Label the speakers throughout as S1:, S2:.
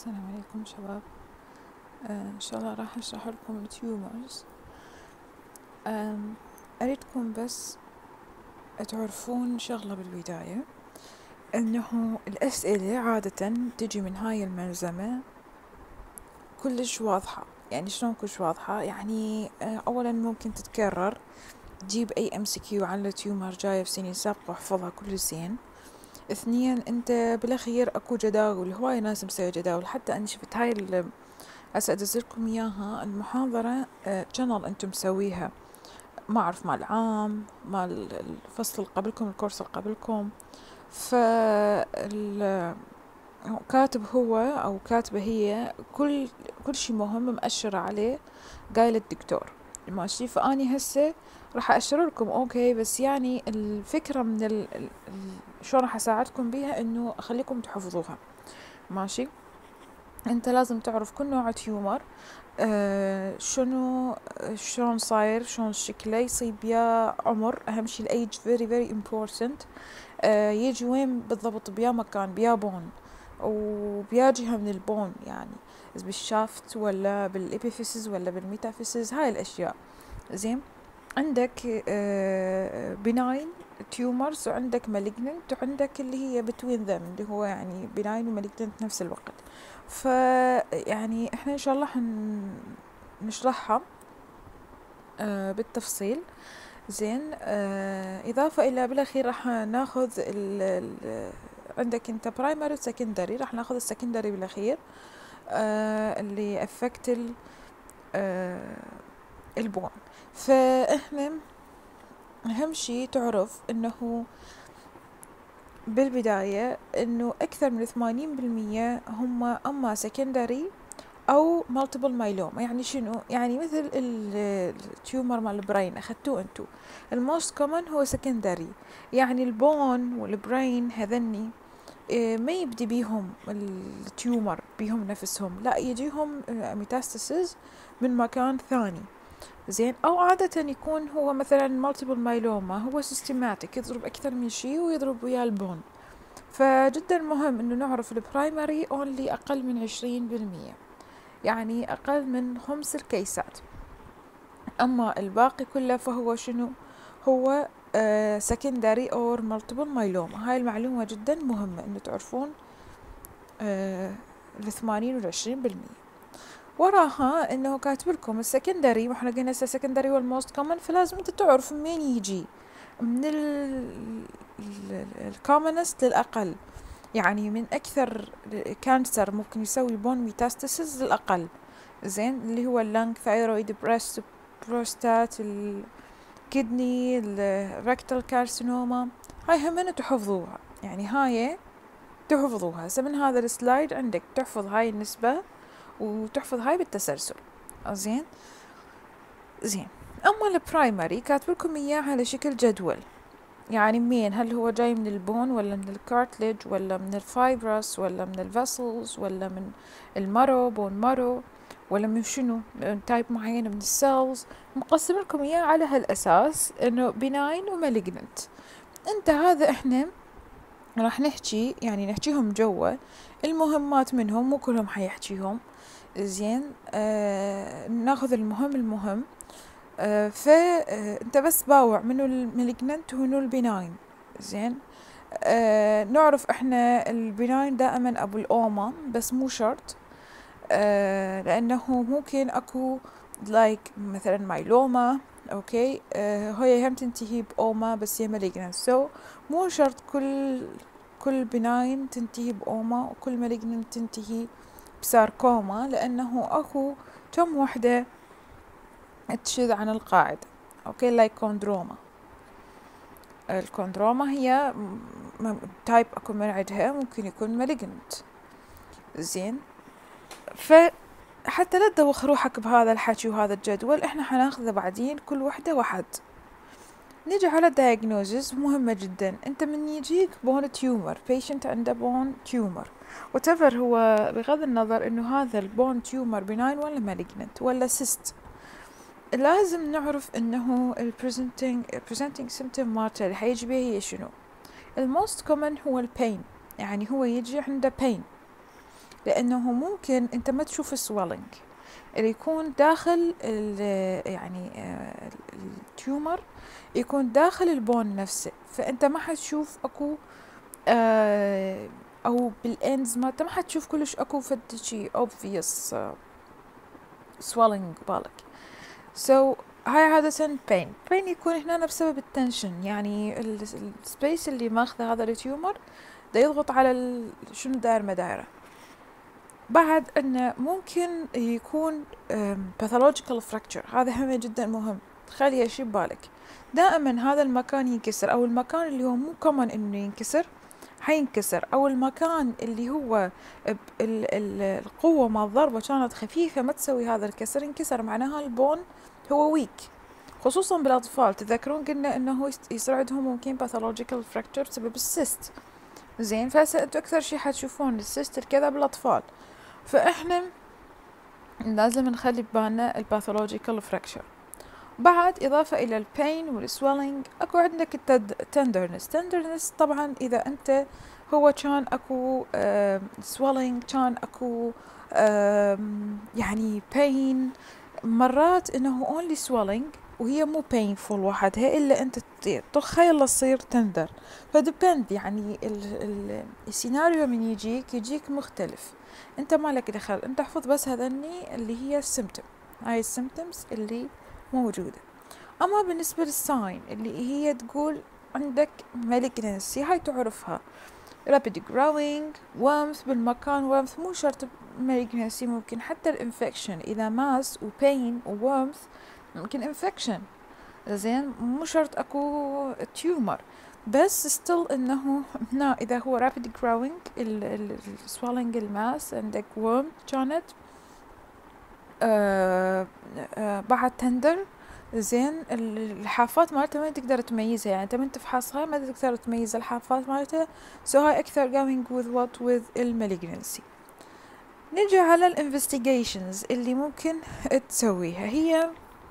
S1: السلام عليكم شباب. إن شاء الله راح أشرح لكم التيومرز. أريدكم بس تعرفون شغلة بالبداية، أنه الأسئلة عادة تجي من هاي الملزمة كلش واضحة. يعني شلون كلش واضحة؟ يعني أولا ممكن تتكرر، تجيب أي MCQ على التيومر جاية في سنين سابقة واحفظها كل زين. اثنين، انت بالاخير اكو جداول، هواي ناس مسوية جداول. حتى انا شفت هاي هسه ادزلكم اياها المحاضرة channel انتم مسويها، ما اعرف مال عام مال الفصل اللي قبلكم الكورس اللي قبلكم. ف كاتب هو او كاتبة هي كل شي مهم مأشر عليه، قايل الدكتور ماشي. فاني هسه راح أشر لكم اوكي، بس يعني الفكرة من شو راح اساعدكم بيها انه اخليكم تحفظوها ماشي. انت لازم تعرف كل نوع تيومر، شنو شلون صاير، شلون شكله، يصيب يا عمر، اهم شي الايج very very important. يجي وين بالضبط، بيا مكان، بيا بون وبيا جهة من البون، يعني بالشافت ولا بالإبيفيسز ولا بالميتافيسز، هاي الأشياء. زين، عندك بناين تيومرز وعندك مالجننت وعندك اللي هي between them اللي هو يعني بناين ومالجننت نفس الوقت. يعني احنا ان شاء الله نشرحها بالتفصيل. زين، اضافة الى بالاخير راح ناخذ عندك انت برايمري وسكندري، راح ناخذ السكندري بالاخير اللي افكت البون. فاحنا اهم شي تعرف انه بالبداية انه اكثر من 80% هم اما سكندري او مالتيبل مايلوما. يعني شنو؟ يعني مثل التيومر مال البرين اخذتوه انتو، الموست كومن هو سكندري. يعني البون والبرين هذني ما يبدي بيهم التيومر بيهم نفسهم، لا يجيهم ميتاستاسيز من مكان ثاني. زين، او عادة يكون هو مثلا مالتيبل مايلوما هو سيستماتيك، يضرب اكثر من شيء ويضرب ويا البون. فجدا مهم انه نعرف البرايمري اونلي اقل من 20%، يعني اقل من 5 الكيسات. اما الباقي كله فهو شنو؟ هو secondary or multiple myeloma. هاي المعلومة جدا مهمة انه تعرفون 80 و20%. وراها انه كاتب لكم السكندري، واحنا قلنا السكندري هو الموست كومن، فلازم انت تعرف منين يجي، من الكومنست للاقل. يعني من اكثر كانسر ممكن يسوي بون ميتاستاسيس للاقل. زين، اللي هو اللنج، ثايرويد، بريست، بروستات، الكدني، الركتال كارسينوما. هاي همنا تحفظوها، يعني هاي تحفظوها. هسه من هذا السلايد عندك تحفظ هاي النسبة وتحفظ هاي بالتسلسل. زين زين. اما البرايمري كاتب لكم اياه على شكل جدول، يعني منين؟ هل هو جاي من البون ولا من الكارتليج ولا من الفايبرس ولا من الفاسلز ولا من المارو، بون مارو، ولا من شنو، من تايب معين من السيلز. مقسم لكم اياه على هالاساس انه بناين ومالجننت. انت هذا احنا راح نحكي، يعني نحكيهم جوا المهمات منهم، مو كلهم حيحكيهم. زين، ناخذ المهم. فانت بس باوع منو المالجننت ومنو البناين. زين، نعرف احنا البناين دائما ابو الاوما، بس مو شرط. لانه ممكن اكو لايك مثلا مايلوما، اوكي، هي هم تنتهي باوما بس هي مالجننت. سو مو شرط كل بناين تنتهي باوما وكل مالجننت تنتهي بساركوما، لانه اكو كم وحدة تشذ عن القاعدة. اوكي، لايك كوندروما. الكوندروما هي تايب اكو من عندها ممكن يكون مالجنت. زين، فحتى لا تدوخ روحك بهذا الحكي وهذا الجدول، احنا حناخذه بعدين كل وحدة واحد. نيجي على diagnosis، مهمة جدا. انت من يجيك بون تيومر، patient عنده بون تيومر whatever هو، بغض النظر انه هذا البون تيومر بناين ولا malignant ولا cyst، لازم نعرف انه presenting symptom مالته اللي حيجي بيه هي شنو. الموست كومن هو البين، يعني هو يجي عنده pain. لأنه ممكن أنت ما تشوف السويلنج اللي يكون داخل يعني التيومر يكون داخل البون نفسه، فأنت ما حتشوف أكو أو بالإندز ما حتشوف كلش أكو فد شي obvious swelling بالك. so هاي عادة pain يكون هنا بسبب التنشن، يعني السبيس اللي ماخذه هذا التيومر دا يضغط على شنو داير ما دايره. بعد انه ممكن يكون pathological fracture، هذا هم جدا مهم، خلي شي ببالك دائما هذا المكان ينكسر، او المكان اللي هو مو كمان انه ينكسر حينكسر، او المكان اللي هو القوة مع الضربة كانت خفيفة ما تسوي هذا الكسر، ينكسر معناها البون هو ويك، خصوصا بالاطفال. تذكرون قلنا انه يصعدهم ممكن pathological fracture بسبب السيست، زين فهسه انتوا اكثر شي حتشوفون السيست الكذا بالاطفال، فاحنا لازم نخلي ببالنا الباثولوجيكال فراكشر. بعد إضافة إلى البين والسويلينج أكو عندك التندرنس طبعا إذا أنت هو كان أكو سويلينج، كان أكو يعني بين، مرات إنه only swelling وهي مو painful وحدها إلا أنت طخها يلا تصير تندر، فديبند يعني السيناريو من يجيك مختلف، أنت مالك دخل، أنت احفظ بس هذني اللي هي السيمتوم، هاي السيمتومز اللي موجودة. أما بالنسبة للساين اللي هي تقول عندك malignancy، هاي تعرفها rapid growing warmth بالمكان، warmth مو شرط malignancy، ممكن حتى الانفكشن إذا ماس وبين وwarmth ممكن infection، زين مو شرط أكو تيومر، بس still إنه هنا إذا هو rapid growing swelling الماس عندك warm كانت بعد تندر، زين الحافات مالته ما تقدر تميزها، يعني انت من تفحصها ما تقدر تميز الحافات مالته، so هاي اكثر going with what with المالجنسي. نجي على الانفستيجيشنز اللي ممكن تسويها، هي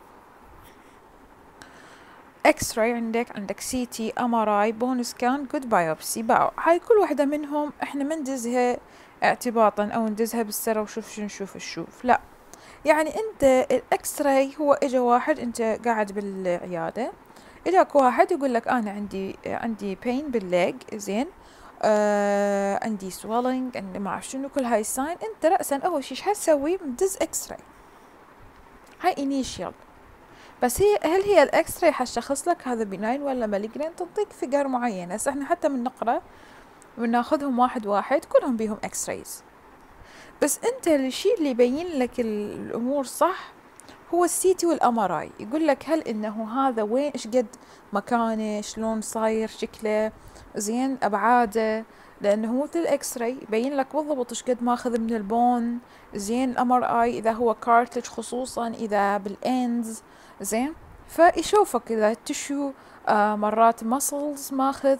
S1: اكس راي، عندك سي تي، ام ار اي، بون سكان، جود بايوبسي. هاي كل واحدة منهم احنا ما ندزها اعتباطا او ندزها بالسرة وشوف شو نشوف لا، يعني انت الاكس راي هو اجا واحد انت قاعد بالعيادة، اجاك واحد يقول لك انا عندي بين بالليج، زين عندي swelling، عندي ما اعرف شنو، كل هاي الساين، انت رأسا اول شي حتسوي مدز اكس راي، هاي انيشيال، بس هل هي الاكس راي حتشخص لك هذا بناين ولا مالجنين، تعطيك فيجر معين. هسه احنا حتى من نقرا وناخذهم واحد كلهم بيهم اكس رايز، بس انت الشيء اللي يبين لك الامور صح هو السي تي والام ار اي، يقول لك هل انه هذا وين، ايش قد مكانه، شلون صاير شكله، زين ابعاده، لانه مثل الاكس راي يبين لك بالضبط ايش قد ماخذ من البون، زين الام ار اي اذا هو كارتلج خصوصا اذا بالاندز، زين فيشوفك اذا التشو مرات ماسلز ماخذ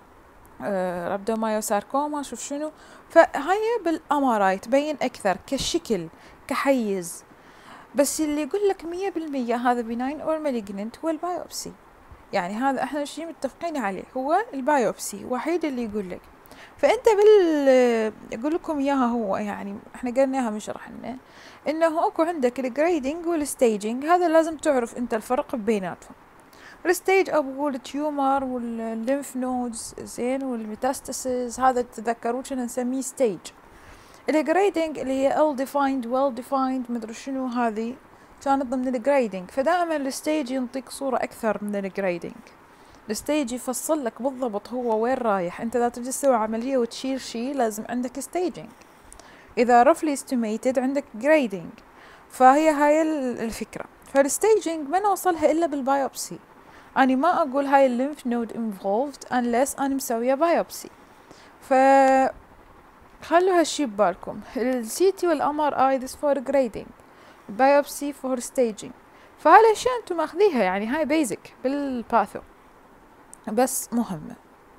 S1: رابدومايوساركوما شوف شنو، فهاي بالام ار اي تبين اكثر كشكل كحيز. بس اللي يقول لك 100% هذا بناين او مالجننت هو البايوبسي، يعني هذا احنا شيء متفقين عليه، هو البايوبسي وحيد اللي يقول لك. فانت يقول لكم اياها هو، يعني احنا قلناها من شرحنا انه اكو عندك الجريدنج والستيجنج، هذا لازم تعرف انت الفرق بيناتهم. الستيج ابو التيومر والليمف نودز، زين والميتاستاسيس، هذا تتذكروا كنا نسميه ستيج. الجريدنج اللي هي well defined well defined مدري شنو، هذه كانت ضمن الجريدنج، فدائما الستيج ينطيك صورة أكثر من الجريدنج، الستيج يفصل لك بالضبط هو وين رايح، انت اذا تجي تسوي عملية وتشيل شي لازم عندك staging، اذا roughly estimated عندك grading، فهي هاي الفكرة. فالستيجنج ما نوصلها الا بالبايوبسي، اني ما اقول هاي الليمف نود involved unless انا مسوية بايوبسي. ف خلوا هالشي ببالكم، السي تي والام ار اي this for grading، biopsy for staging، فهاي الاشياء انتم ماخذيها، يعني هاي بيزك بالباثو بس مهمة.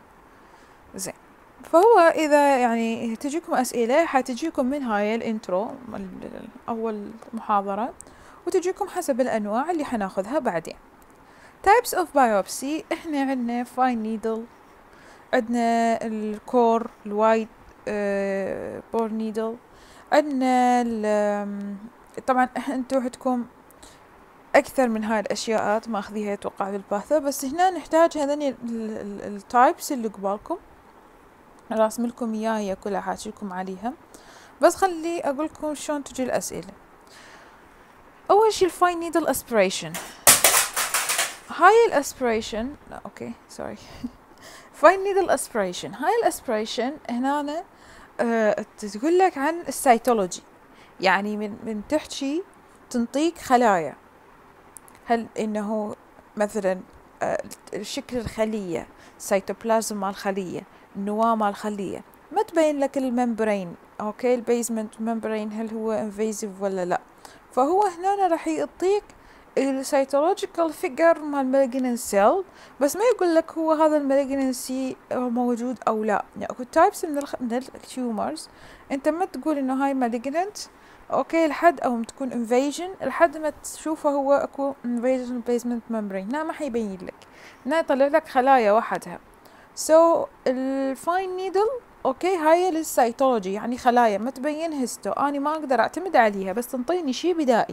S1: زين فهو اذا يعني تجيكم اسئلة حتجيكم من هاي الانترو اول محاضرة، وتجيكم حسب الانواع اللي حناخذها بعدين. types of biopsy، احنا عندنا fine needle، عندنا الكور الوايد بور نيدل، عندنا طبعا انتو عندكم اكثر من هاي الاشياء ماخذيها اتوقع بالباثو، بس هنا نحتاج هذني التايبس اللي قبالكم راسم لكم اياها، هي كلها حاجيكم عليها، بس خلي اقول لكم شلون تجي الاسئله. اول شي الفاين نيدل اسبريشن، هاي الاسبريشن لا اوكي سوري فاين نيدل اسبريشن، هاي الاسبريشن هنا تقول لك عن السيتولوجي، يعني من تحكي تنطيك خلايا، هل انه مثلا شكل الخلية، سيتوبلازم مال الخلية، النواة مال الخلية، ما تبين لك الممبرين، اوكي البيزمنت ممبرين هل هو انفيزيف ولا لا، فهو هنا راح يعطيك السيتولوجيكال فيجر مال مالجنين سيل، بس ما يقول لك هو هذا المالجنسي موجود او لا. يعني اكو تايبس من التيومرز انت ما تقول انه هاي مالجننت اوكي لحد او تكون انفيجن لحد ما تشوفه هو اكو انفيجن بيزمنت ممبرين، هنا ما حيبين لك، هنا يطلع لك خلايا وحدها. سو الفاين نيدل اوكي هاي للسيتولوجي، يعني خلايا ما تبين هيستو، اني ما اقدر اعتمد عليها بس تنطيني شي بدائي.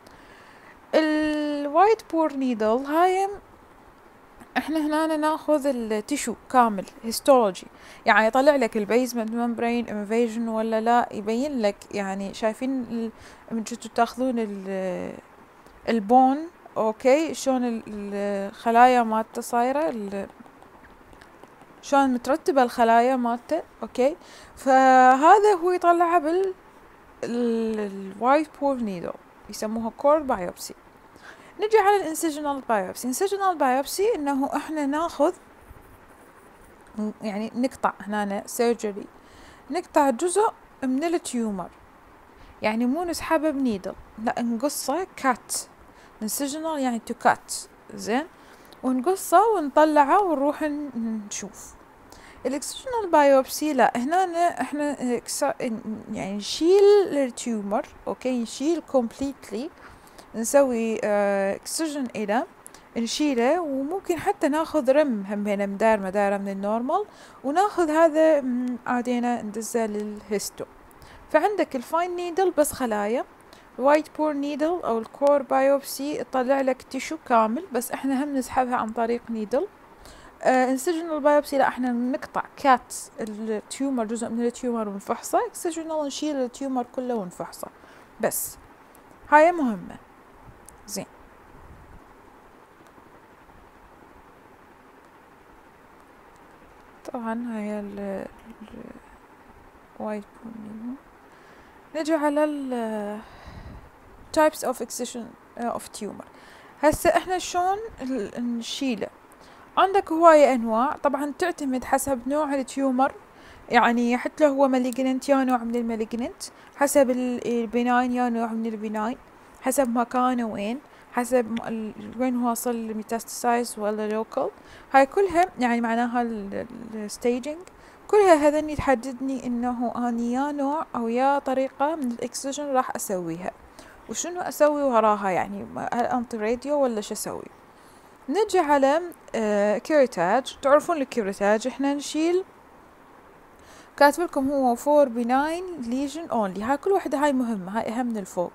S1: الوايت بور نيدل هاي احنا هنا ناخذ التشو كامل هيستولوجي، يعني يطلع لك البيزمنت ممبرين انفيجن ولا لا، يبين لك يعني شايفين من جيتوا تاخذون البون اوكي شلون الخلايا مالته صايره، شلون مترتبه الخلايا مالته اوكي، فهذا هو يطلعها الوايت بور نيدل يسموها كور بايوبسي. نجي على الانسجنال بايوبسي، انسجنال بايوبسي انه احنا ناخذ يعني نقطع هنا سيرجري، نقطع جزء من التيومر، يعني مو نسحبه بنيدل، لا نقصه كات، انسجنال يعني تو كات زين، ونقصه ونطلعه ونروح نشوف. الاكسجنال بايوبسي لا، هنا احنا يعني نشيل التيومر اوكي، نشيل كومبليتلي، نسوي اكسجن الى نشيله، وممكن حتى ناخذ رم همينه مدايره من النورمال، وناخذ هذا عادينا ندزه للهيستو. فعندك الفاين نيدل بس خلايا، الوايت بور نيدل او الكور بايوبسي يطلع لك تيشو كامل، بس احنا هم نسحبها عن طريق نيدل. انسجنال بايوبسي لا، احنا نقطع كات التيومر، جزء من التيومر ونفحصه، اكسجنال نشيل التيومر كله ونفحصه بس. هاي مهمة زين. طبعا هاي الوايت بور نيدل. نجي على ال types of excision of tumor. هسه احنا شلون نشيله؟ عندك هواية انواع، طبعا تعتمد حسب نوع التيومر، يعني حتى لو هو مالجننت يا نوع من المالجننت، حسب البناين يا نوع من البناين، حسب مكانه وين، حسب وين هو وصل الميتاستاسايز ولا لوكال، هاي كلها يعني معناها الستيجنج، كلها هذني تحددني انه اني يا نوع او يا طريقة من الاكسجين راح اسويها، وشنو اسوي وراها، يعني هل انطي راديو ولا شو اسوي. نجي على كيرتاج، تعرفون الكيرتاج احنا نشيل، كاتب لكم هو فور بناين ليجن اونلي، هاي كل وحده هاي مهمة، هاي اهم من الفوق،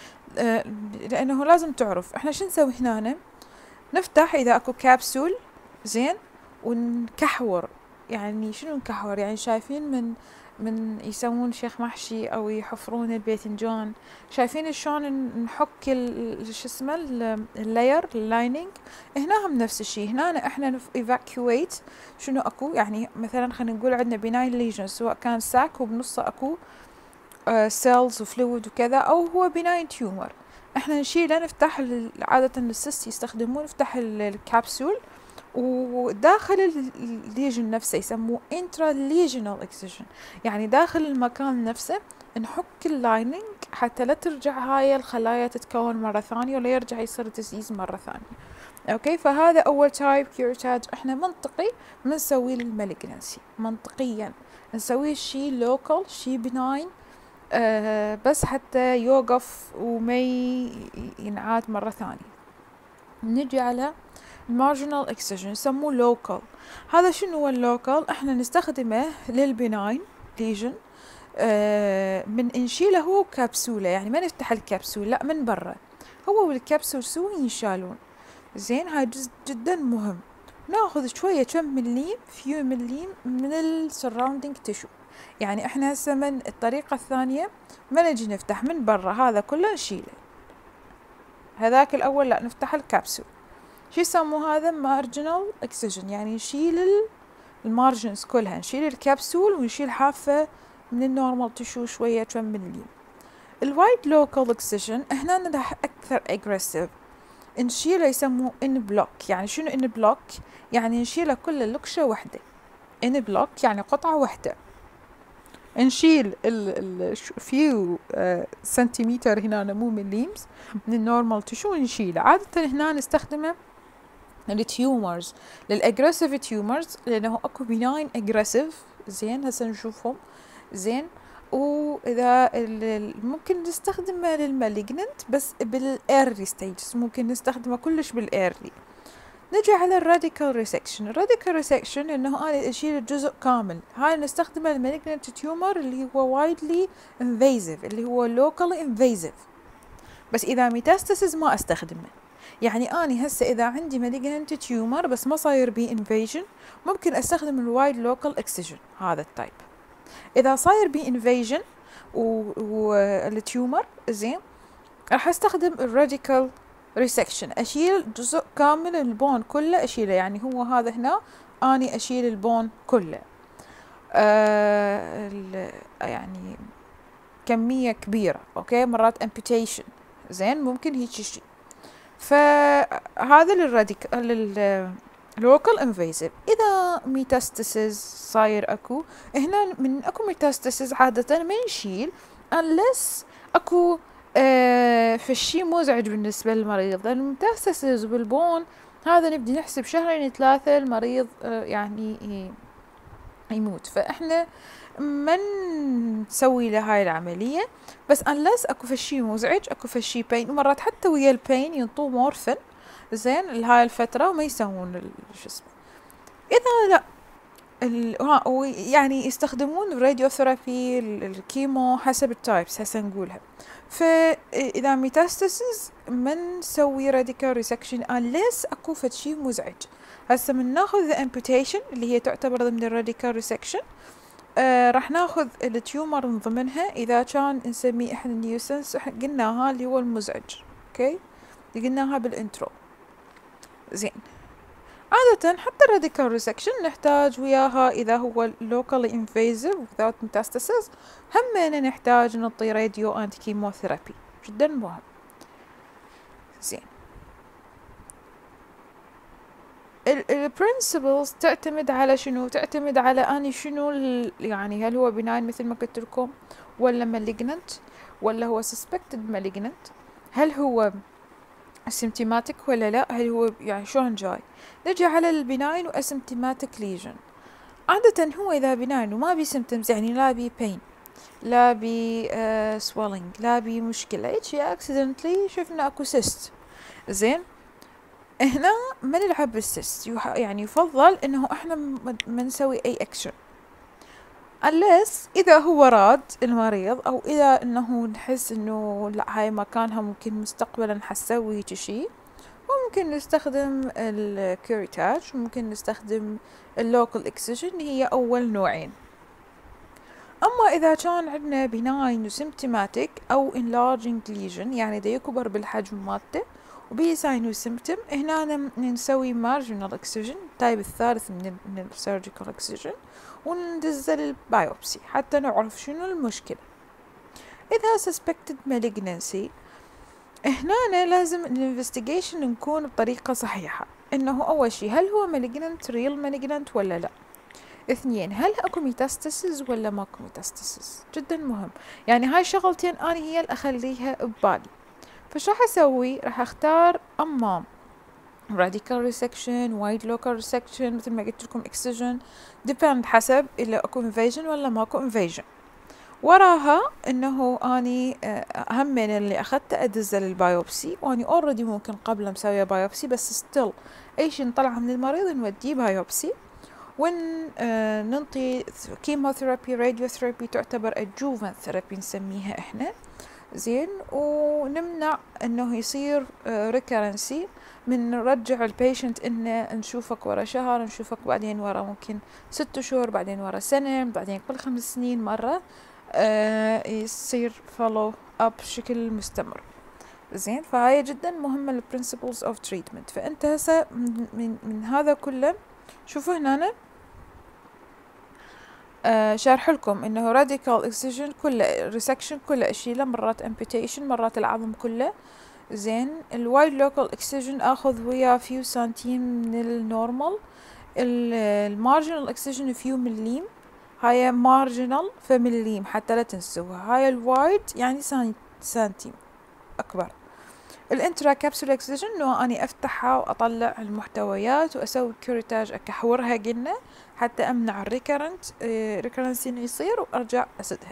S1: لانه لازم تعرف احنا شو نسوي هنا. نفتح اذا اكو كابسول زين ونكحور، يعني شنو نكحور، يعني شايفين من يسوون شيخ محشي او يحفرون الباذنجان، شايفين شلون نحك شو اسمه اللاير اللايننج، هنا هم نفس الشيء، هنا احنا evacuate شنو اكو، يعني مثلا خلينا نقول عندنا بناين ليجن، سواء كان ساك وبنصه اكو سيلز وفلويد وكذا، او هو بناين تيومر، احنا نشيله، نفتح عادة السيست يستخدمون، نفتح الكبسول وداخل الليجن نفسه يسموه انترا ليجنال اكسجن، يعني داخل المكان نفسه نحك اللايننج حتى لا ترجع هاي الخلايا تتكون مرة ثانية ولا يرجع يصير ديزيز مرة ثانية. اوكي، فهذا اول تايب كيورتاج، احنا منطقي منسوي المالجنسي منطقيا، نسوي شي لوكال شي بناين، بس حتى يوقف وما ينعاد مرة ثانية. نجي على marginal excision يسموه local، هذا شنو هو اللوكال، احنا نستخدمه للبناين ليجن، من نشيله هو كبسولة، يعني ما نفتح الكبسول، لا من برا، هو والكبسول سوا ينشالون. زين هاي جزء جدا مهم. ناخذ شوية كم مليم، فيو مليم من السراوندينج تشو. يعني احنا هسه من الطريقة الثانية ما نجي نفتح من برا، هذا كله نشيله. هذاك الأول لا، نفتح الكبسول. شو يسموه هذا؟ مارجنال اكسجن، يعني نشيل المارجنز كلها، نشيل الكبسول ونشيل حافة من النورمال تشو شوية كم مليم. الوايد لوكال اكسجن هنا راح أكثر اجريسيف، نشيله يسموه ان بلوك. يعني شنو ان بلوك؟ يعني نشيله كل اللكشة وحدة. ان بلوك يعني قطعة وحدة، نشيل فيو سنتيمتر هنا مو مليمز من النورمال تشو ونشيله. عادة هنا نستخدمه للتيومرز، للاجريسيف تيومرز، لانه اكو بناين اجريسيف. زين هسه نشوفهم. زين واذا ممكن نستخدمه للمالجننت بس بالايرلي ستيجز، ممكن نستخدمه كلش بالايرلي. نجي على الراديكال ريسكشن. الراديكال ريسكشن انه انا اشيل الجزء كامل، هاي نستخدمه للمالجننت تيومر اللي هو وايدلي انفيزيف، اللي هو لوكالي انفيزيف. بس اذا ميتاستاسيس ما استخدمه. يعني اني هسه اذا عندي مالجننت تيومر بس ما صاير بي انفيجن، ممكن استخدم الوايد لوكال اكسجن هذا التايب. اذا صاير بي انفيجن والتيومر زين، راح استخدم الراديكال ريسكشن، اشيل جزء كامل البون كله اشيله. يعني هو هذا هنا اني اشيل البون كله، يعني كمية كبيرة. اوكي مرات امبيتيشن. زين ممكن هيك شيء. فهذا لللوكال انفيزيف. اذا ميتاستاسيس صاير اكو هنا، من اكو ميتاستاسيس عادة ما نشيل unless اكو فشي مزعج بالنسبة للمريض. لأن الميتاستاسيس بالبون هذا نبدي نحسب شهرين 3 المريض يعني يموت. فاحنا ما نسوي له هاي العملية بس unless اكو فشي مزعج، اكو فشي بين. ومرات حتى ويا البين ينطوه مورفن زين لهاي الفترة وما يسوون شو اسمه. اذا لا يعني يستخدمون الراديوثيرابي، الكيمو، حسب التايبس هسه نقولها. فاذا ميتاستاسيس ما نسوي راديكال ريسكشن unless اكو فد شي مزعج. هسه من ناخذ امبوتيشن اللي هي تعتبر ضمن الراديكال ريسكشن، راح ناخذ التيومر من ضمنها. اذا كان نسميه احنا نيوسنس، قلناها اللي هو المزعج. اوكي اللي قلناها بالانترو. زين عادة حتى الراديكال ريسكشن نحتاج وياها إذا هو locally invasive without metastasis، همنا نحتاج نعطي راديو أنتي كيموثيرابي، جدا مهم. زين البرنسبلز تعتمد على شنو؟ تعتمد على أني شنو يعني هل هو بناين مثل ما قلت لكم، ولا malignant، ولا هو suspected malignant، هل هو اسيمتيماتيك ولا لا، هل هو يعني شلون جاي. نجي على البناين واسيمتيماتيك ليجن. عادة هو إذا بناين وما بي سيمتمز، يعني لا بي بين، لا بي سويلينج، لا بي مشكلة، هيك اكسيدنتلي شفنا اكو سيست. زين هنا ما نلعب بالسيست، يعني يفضل انه احنا ما نسوي اي اكشن unless اذا هو راد المريض، او اذا انه نحس انه لا هاي مكانها ممكن مستقبلا حسوي هيك شي، وممكن نستخدم الكوريتاج، وممكن نستخدم اللوكال اكسجين، هي اول نوعين. اما اذا كان عندنا بناين وسيمتوماتيك او enlarging lesion، يعني دا يكبر بالحجم مالته وبيه ساين وسيمتوم، هنا نسوي marginal excision التايب الثالث من السيرجيكال اكسجين، وندزل البايوبسي حتى نعرف شنو المشكلة. اذا suspected malignancy، هنا لازم الانفستيجيشن نكون بطريقة صحيحة، انه اول شي هل هو malignant real malignant ولا لا. 2 هل اكو ميتاستاسيس ولا ماكو ميتاستاسيس، جدا مهم. يعني هاي شغلتين اني هي اللي اخليها ببالي. فش راح اسوي؟ راح اختار اما radical resection، wide local resection، مثل ما قلت لكم excision، depend حسب اذا اكو invasion ولا ماكو invasion. وراها انه اني هم من اللي اخذته ادزه للبايوبسي، واني اوريدي ممكن قبل مسويه بايوبسي، بس ستيل اي شي نطلعه من المريض نوديه بايوبسي. ننطي كيموثيرابي راديوثيرابي تعتبر adjuvant ثيرابي نسميها احنا، زين، ونمنع انه يصير ريكرنسي، من نرجع البيشنت انه نشوفك ورا شهر، نشوفك بعدين ورا ممكن 6 شهور، بعدين ورا سنة، بعدين كل 5 سنين مرة، يصير فولو اب بشكل مستمر. زين، فهاي جدا مهمة ال principles of treatment. فانت هسه من هذا كله شوفوا هنا شارح لكم انه radical excision كله resection كله اشيله، مرات amputation، مرات العظم كله. زين، الوايد لوكال اكسجن اخذ وياه فيو سنتيم من النورمال، المارجنال اكسجن فيو مليم، هاي مارجنال فمليم حتى لا تنسوها، هاي الوايد يعني سنتيم اكبر. الانترا كابسول اكسجن انه اني افتحها واطلع المحتويات واسوي كوريتاج، اكحورها قلنا حتى امنع ريكرنس انه يصير وارجع اسدها.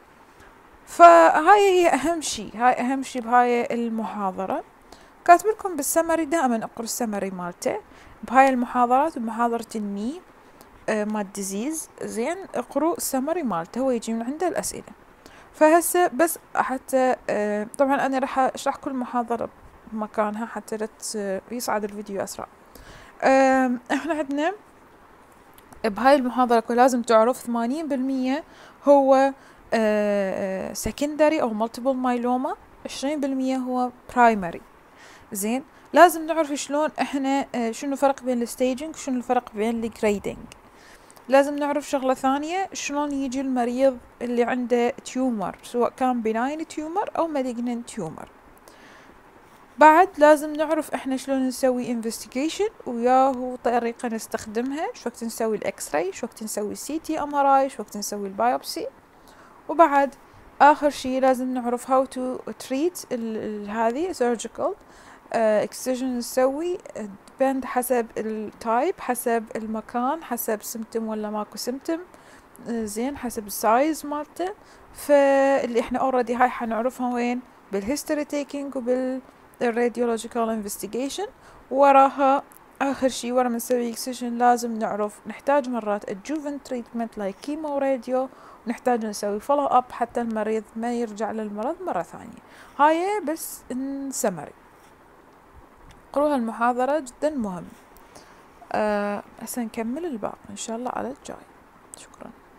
S1: فهاي هي اهم شيء، هاي اهم شيء بهاي المحاضرة. كاتب لكم بالسمري، دائما اقروا السمري مالته بهاي المحاضرات، ومحاضرة الني مال ديزيز. زين، اقروا السمري مالته، هو يجي من عنده الاسئلة. فهسه بس حتى طبعا انا راح اشرح كل محاضرة بمكانها حتى يصعد الفيديو اسرع. احنا عندنا بهاي المحاضرة لازم تعرف 80% هو secondary او multiple myeloma، 20% هو primary. زين، لازم نعرف شلون احنا شنو الفرق بين الستيجنج، شنو الفرق بين الجريدنج. لازم نعرف شغلة ثانية، شلون يجي المريض اللي عنده تيومر، سواء كان benign تيومر او malignant تيومر. بعد لازم نعرف احنا شلون نسوي investigation وياهو طريقة نستخدمها، شو وقت نسوي الاكس راي، شو وقت نسوي السي تي ام ار اي، شو وقت نسوي البايوبسي. وبعد اخر شيء لازم نعرف how to treat هذه surgical excision نسوي depend حسب التايب، حسب المكان، حسب سمتم ولا ماكو سمتم. زين، حسب السايز مالته. فاللي احنا already هاي حنعرفها وين؟ بالهيستوري تيكينج وبالراديولوجيكال انفستيجيشن. وراها اخر شي ورا ما نسوي اكسجن لازم نعرف نحتاج مرات adjuvant treatment like كيمو راديو، ونحتاج نسوي فولو اب حتى المريض ما يرجع للمرض مرة ثانية. هاي بس سمري، قروها المحاضرة جدا مهم. هسه نكمل الباقي ان شاء الله على الجاي. شكرا.